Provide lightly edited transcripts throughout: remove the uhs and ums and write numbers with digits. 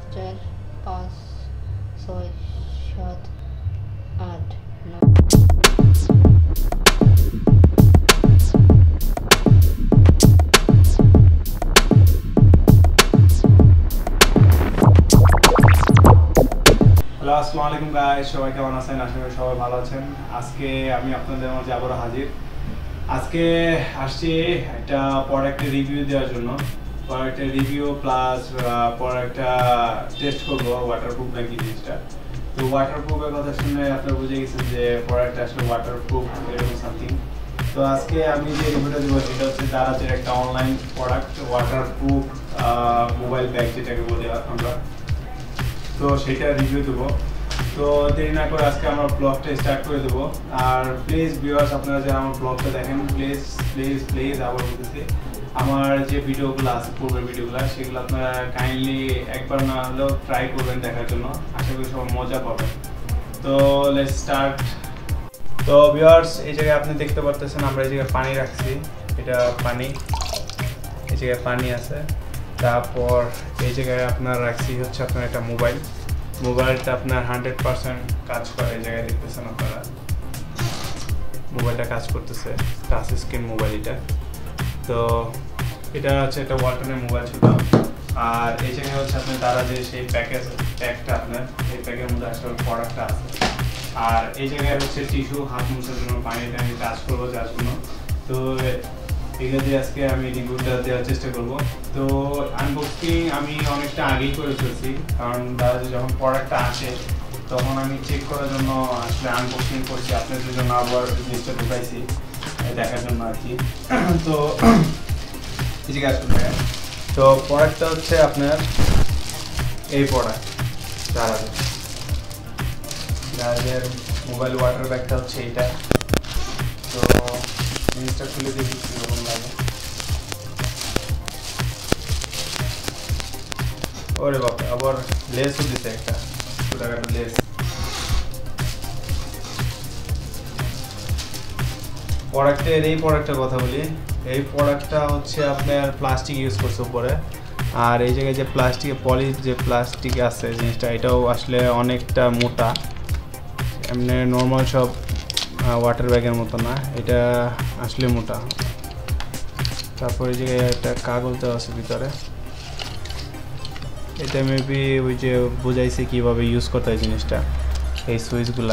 4 5 6 7 8 9 hello আসসালামু আলাইকুম guys, সবাই কেমন আছেন? আশা করি সবাই ভালো আছেন। আজকে আমি আপনাদের মাঝে আবারও হাজির। আজকে আসছি একটা প্রোডাক্টের রিভিউ দেওয়ার জন্য। প্রোডাক্টের রিভিউ প্লাস প্রোডাক্টটা টেস্ট করবো ওয়াটারপ্রুফ নাকি জিনিসটা। তো ওয়াটারপ্রুফের কথা শুনে আপনারা বুঝে গেছেন যে প্রোডাক্টটা আসলে ওয়াটারপ্রুফ এরকম সামথিং। তো আজকে আমি যে রিভিউটা দেবো সেটা হচ্ছে দারাজের একটা online product, waterproof mobile bag যেটাকে বলি আমরা। তো সেটা রিভিউ দেবো। তো দেরি না করে আজকে আমরা ব্লগটা স্টার্ট করে দেবো। আর প্লিজ ভিউয়ার্স, আপনারা যারা আমার ব্লগটা দেখেন প্লিজ প্লিজ প্লিজ আবার বলতেছি, আমার যে ভিডিওগুলো আছে পূর্বের ভিডিওগুলো সেগুলো আপনারা কাইন্ডলি একবার না হলেও ট্রাই করবেন দেখার জন্য। আশা করি সবাই মজা পাবেন। তো লেটস স্টার্ট। তো ভিউয়ার্স, এই জায়গায় আপনি দেখতে পারতেছেন আমরা এই জায়গায় পানি রাখছি। এটা পানি, এই জায়গায় পানি আছে। তারপর এই জায়গায় আপনার রাখছি হচ্ছে আপনার একটা মোবাইলটা আপনার 100% কাজ করে। এই জায়গায় দেখতেছেন আপনারা মোবাইলটা কাজ করতেছে, টাচ স্ক্রিন মোবাইল এটা। তো এটা হচ্ছে একটা ওয়ালটনের মোবাইল ছিল। আর এই জায়গায় হচ্ছে আপনার তারা যে সেই প্যাকটা আপনার এই প্যাকের মধ্যে আসলে প্রোডাক্টটা আছে। আর এই জায়গায় হচ্ছে টিস্যু, হাত মোছার জন্য পানিটা আমি টাচ করবো যার জন্য। তো এগুলো দিয়ে আজকে আমি রিভিউটা দেওয়ার চেষ্টা করব। তো আনবক্সিং আমি অনেকটা আগেই করে ফেলছি, কারণ তারা যখন প্রোডাক্টটা আসে তখন আমি চেক করার জন্য আসলে আনবক্সিং করছি, আপনাদের জন্য আবার জিনিসটা ঢুকাইছি দেখার জন্য আর কি। তো ঠিক আছে, তো প্রোডাক্টটা হচ্ছে আপনার এই প্রোডাক্ট দারাজের মোবাইল ওয়াটার ব্যাগটা হচ্ছে এইটা। তো জিনিসটা খুলে দেখি কীরকম লাগে। ওরে বাবা, আবার লেসও দিতে একটা ছোটখাটো লেস। এই প্রোডাক্টের কথা বলি। এই প্রোডাক্টটা হচ্ছে আপনার প্লাস্টিক ইউজ করছে উপরে। আর এই জায়গায় যে প্লাস্টিক আছে জিনিসটা, এটাও আসলে অনেকটা মোটা, এমনি নর্মাল সব ওয়াটার ব্যাগের মতো না, এটা আসলে মোটা। তারপরে যে একটা কাগজ দেওয়া আছে ভিতরে, এটা মেবি ওই যে বোঝাইছে কীভাবে ইউজ করতে হয় জিনিসটা। এই সুইচগুলা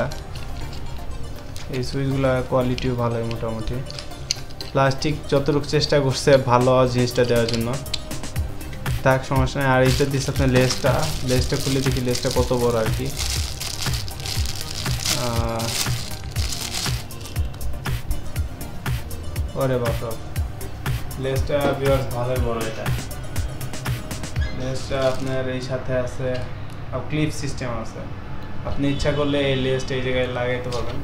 কোয়ালিটিও ভালোই মোটামুটি। প্লাস্টিক যতটুকু চেষ্টা করছে ভালো জিনিসটা দেওয়ার জন্য, তার সমস্যা নেই। আর এইটা দিচ্ছে আপনার লেসটা খুলে দেখি লেসটা কত বড় আর কি। ওরে বাবা, লেসটা ভিউয়ার্স ভালোই বড়। এটা লেসটা আপনার এই সাথে আছে ক্লিপ সিস্টেম আছে, আপনি ইচ্ছা করলে এই লেসটা এই জায়গায় লাগাইতে পারবেন।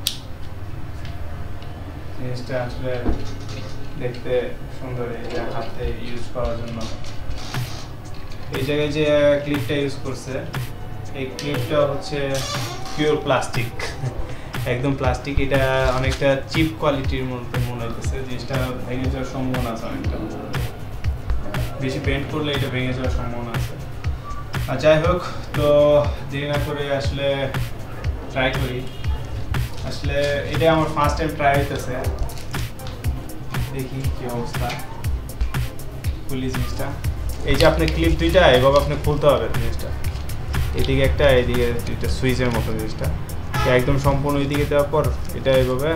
জিনিসটা আসলে দেখতে সুন্দর, এটা হাতে ইউজ করার জন্য। এই জায়গায় যে ক্লিপটা ইউজ করছে, এই ক্লিপটা হচ্ছে পিওর প্লাস্টিক, একদম প্লাস্টিক। এটা অনেকটা চিপ কোয়ালিটির মধ্যে মনে হইতেছে। জিনিসটা ভেঙে যাওয়ার সম্ভাবনা আছে অনেকটা, বেশি পেন্ট করলে এটা ভেঙে যাওয়ার সম্ভাবনা আছে। আর যাই হোক, তো দেরি না করে আসলে ট্রাই করি। আসলে এটা আমার ফার্স্ট টাইম ট্রাই হইতেছে, দেখি কি অবস্থা। খুলি জিনিসটা, এই যে আপনি ক্লিপ দুইটা এভাবে আপনি খুলতে হবে জিনিসটা, এদিকে একটা এদিকে দুইটা সুইচের মতো। জিনিসটা একদম সম্পূর্ণ এদিকে দেওয়ার পর এটা এইভাবে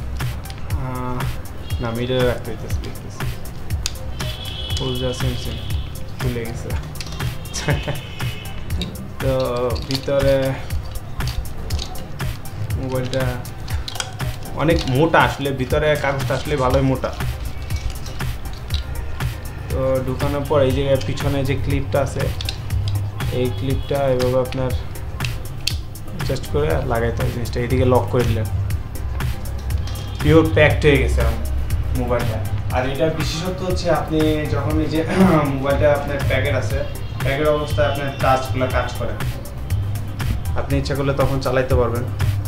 না মিডলে রাখতে হইতেছে, দেখতেছি খুলে গেছে। তো ভিতরে মোবাইলটা অনেক মোটা, আসলে ভিতরে কাগজটা আসলে ভালোই মোটা। তো ঢুকানোর পর এই জায়গায় পিছনে যে ক্লিপটা আছে, এই ক্লিপটা এভাবে আপনার জাস্ট করে লাগাইতে হয় জিনিসটা। এদিকে লক করে দিলেন, পিওর প্যাকড হয়ে গেছে মোবাইলটা। আর এটা বিশেষত্ব হচ্ছে আপনি যখন এই যে মোবাইলটা আপনার প্যাকের অবস্থায় আপনার টাচগুলো কাজ করে, আপনি ইচ্ছা করলে তখন চালাইতে পারবেন।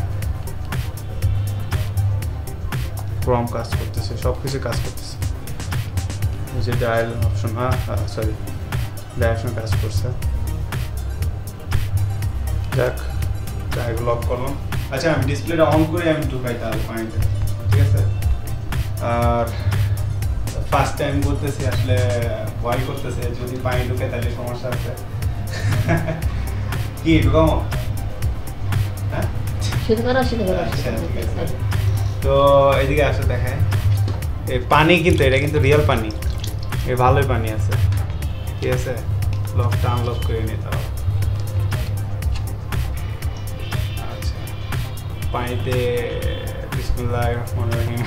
ক্রম কাজ করতেছে, সব কিছু কাজ করতেছে। এই যে ডায়াল অপশন, ডায়াল অপশন কাজ করছে। যাক ডাইরেক্ট লক করলাম। আচ্ছা আমি ডিসপ্লেটা অন করে আমি ঢুকাই তাহলে পানিতে, ঠিক আছে? আর ফার্স্ট টাইম করতেছি, আসলে ভয় করতেছে যদি পানি ঢুকে তাহলে সমস্যা আছে। কি ঢুকাবো? হ্যাঁ শুধু করো শুধু করো। আচ্ছা ঠিক আছে। তো এদিকে আসে দেখায় এই পানি, কিন্তু এটা কিন্তু রিয়েল পানি, এই ভালোই পানি আছে, ঠিক আছে? লকটা আনলক করে নিতে হবে। আচ্ছা পানিতে বিসমিল্লাহির রহমানির রহিম।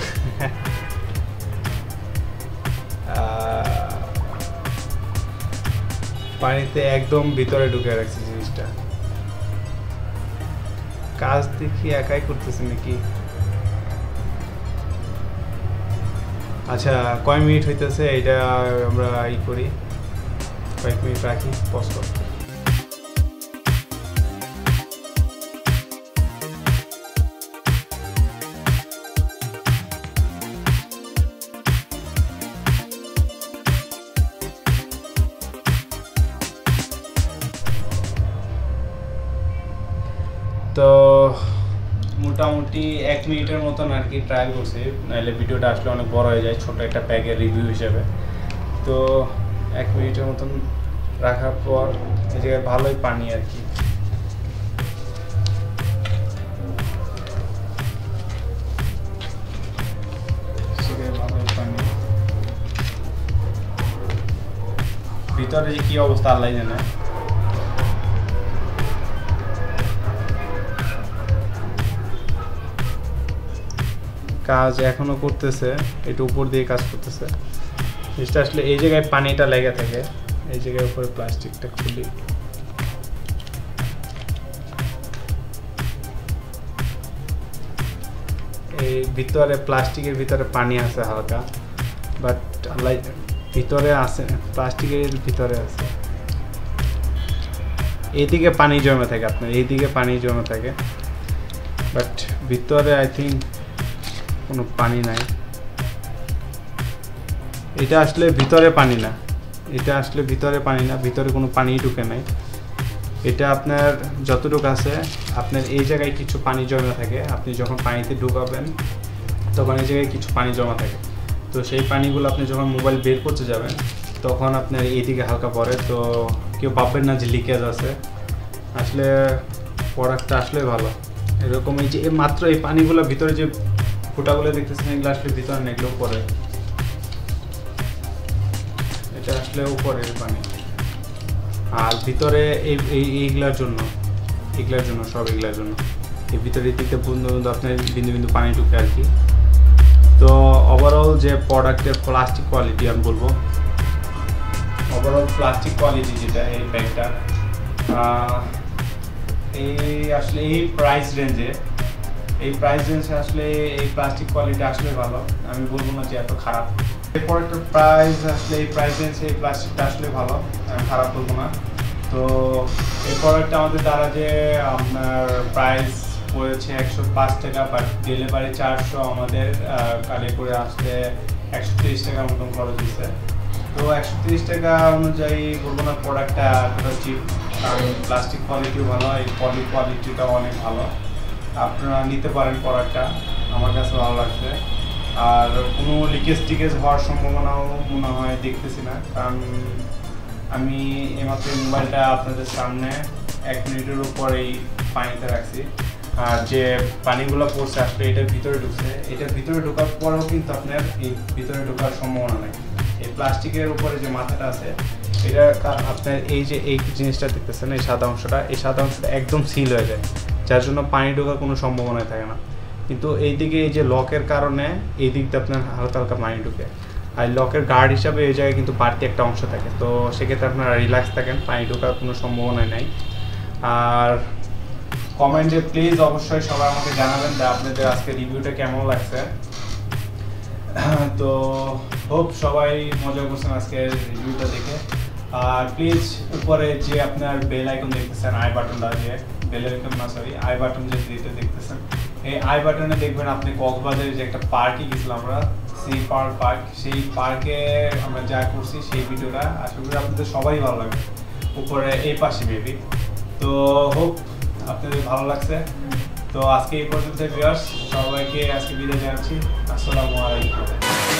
পানিতে একদম ভিতরে ঢুকে রাখছি জিনিসটা। কাজ দেখি একাই করতেছি নাকি? আচ্ছা কয় মিনিট হইতেছে এটা আমরা করি, কয়েক মিনিট রাখি, পজ করতে। তো মোটামুটি 1 মিনিটের মতন আর কি ট্রায়াল করছি, নাহলে ভিডিওটা আসলে অনেক বড় হয়ে যায় ছোট একটা প্যাকের রিভিউ হিসেবে। তো 1 মিনিটের মতন রাখার পর এই জায়গায় ভালোই পানি আর কি। ভালোই পানি, ভিতরে যে কি অবস্থা আল্লাহ জানে। কাজ এখনো করতেছে, একটু উপর দিয়ে কাজ করতেছে জিনিসটা। আসলে এই জায়গায় পানিটা লেগে থাকে, এই জায়গায় উপরে প্লাস্টিকটা খুলি, এই ভিতরে প্লাস্টিকের ভিতরে পানি আছে হালকা, বাট ভিতরে আছে, প্লাস্টিকের ভিতরে আছে। এইদিকে পানি জমে থাকে, আপনার এইদিকে পানি জমে থাকে, বাট ভিতরে আই থিঙ্ক কোনো পানি নাই। এটা আসলে ভিতরে পানি না, এটা আসলে ভিতরে পানি না, ভিতরে কোনো পানি ঢুকে নাই। এটা আপনার যতটুকু আছে, আপনার এই জায়গায় কিছু পানি জমা থাকে, আপনি যখন পানিতে ঢুকাবেন তখন এই জায়গায় কিছু পানি জমা থাকে। তো সেই পানিগুলো আপনি যখন মোবাইল বের করতে যাবেন তখন আপনার এইদিকে হালকা পড়ে। তো কেউ ভাববেন না যে লিকেজ আছে, আসলে প্রোডাক্টটা আসলে ভালো। এরকম এই যে মাত্র এই পানিগুলো ভিতরে যে ফুটাগুলো দেখতেছেন, এগুলো আসলে ভিতরে না, এগুলো উপরে, এটা আসলে উপরের পানি। আর ভিতরে এইগুলার জন্য সব এগুলার জন্য এই ভিতরের দিকে বিন্দু আপনার বিন্দু বিন্দু পানি ঢুকে আর কি। তো ওভারঅল যে প্রোডাক্টের প্লাস্টিক কোয়ালিটি আমি বলবো, ওভারঅল প্লাস্টিক কোয়ালিটি যেটা এই ব্যাগটা, এই আসলে এই প্রাইস রেঞ্জে আসলে এই প্লাস্টিক কোয়ালিটি আসলে ভালো, আমি বলবো না যে এত খারাপ। এই প্রোডাক্টের প্রাইস আসলে এই প্রাইস রেঞ্জে এই প্লাস্টিকটা আসলে ভালো, আমি খারাপ বলবো না। তো এই প্রোডাক্টটা আমাদের দ্বারা যে আপনার প্রাইস পড়েছে 105 টাকা, বাট ডেলিভারি 400 আমাদের কালীপুরে আসলে 130 টাকার মতন খরচ হয়েছে। তো 130 টাকা অনুযায়ী বলবো না প্রোডাক্টটা এতটা চিপ, কারণ প্লাস্টিক কোয়ালিটিও ভালো, এই কোয়ালিটিটাও অনেক ভালো, আপনারা নিতে পারেন প্রোডাক্টটা, আমার কাছে ভালো লাগছে। আর কোনো লিকেজ হওয়ার সম্ভাবনাও মনে হয় দেখতেছি না, কারণ আমি এইমাত্র মোবাইলটা আপনাদের সামনে 1 মিনিটের উপরেই পানিতে রাখছি, আর যে পানিগুলো পড়ছে আসলে এটার ভিতরে ঢুকছে, এটার ভিতরে ঢোকার পরেও কিন্তু আপনার এই ভিতরে ঢোকার সম্ভাবনা নেই। এই প্লাস্টিকের উপরে যে মাথাটা আছে, এটা আপনার এই যে এই জিনিসটা দেখতেছেন, এই সাদা অংশটা একদম সিল হয়ে যায়, যার জন্য পানি ঢোকার কোনো সম্ভাবনা থাকে না। কিন্তু এইদিকে এই যে লকের কারণে এই দিকটা আপনার হালকা হালকা পানি ঢুকে, আর লকের গার্ড হিসাবে এই জায়গায় কিন্তু বাড়তি একটা অংশ থাকে, তো সেক্ষেত্রে আপনারা রিল্যাক্স থাকেন, পানি ঢোকার কোনো সম্ভাবনা নেই। আর কমেন্টে প্লিজ অবশ্যই সবাই আমাকে জানাবেন যে আপনাদের আজকে রিভিউটা কেমন লাগছে। তো হোপ সবাই মজা করছেন আজকের রিভিউটা দেখে। আর প্লিজ উপরে যে আপনার বেল আইকন দেখতেছেন, আই বাটনটা দিয়ে বেল আইকন না সরি আই বাটন যে দেখতেছেন, এই আই বাটনে দেখবেন আপনি কক্সবাজারের যে একটা পার্কে গেছিলাম আমরা, পার্ক, সেই পার্কে আমরা যা করছি সেই ভিডিওটা আশা করি আপনাদের সবাই ভালো লাগবে, উপরে এই পাশে বেবি। তো হোপ যদি ভালো লাগছে। তো আজকে এই পর্যন্ত ভিউয়ার্স, সবাইকে আজকে বিদায় জানাচ্ছি। আসসালামু আলাইকুম।